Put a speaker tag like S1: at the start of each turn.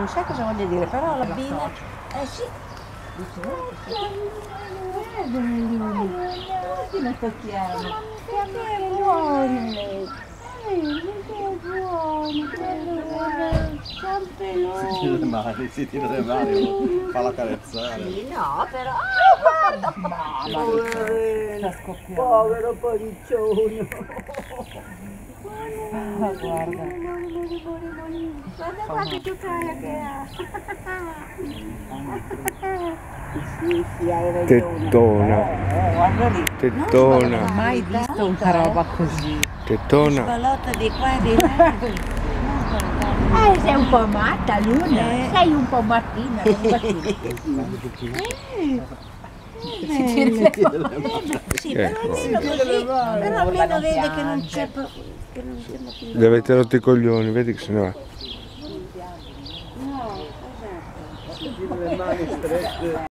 S1: non sai cosa voglio dire, però la bambina... sì. Tutti non tocchiamo. Che buoni! Che buoni!
S2: Si tira le mani, fa la carezzare.
S1: Sì, no, però... Povero polliccione! Guarda. Guarda che giocare che ha. Sì, hai ragione.
S3: Tettona.
S1: Guarda lì.
S3: Tettona.
S1: Non ho mai visto una roba così.
S3: Tettona.
S1: Sbalotta di qua e di là. Sei un po' matta, Luna. Sei un po' mattina. Sì, però almeno vede che non c'è motivo.
S3: Gli avete rotto i coglioni, vedi che se ne va.
S2: Le mani strette.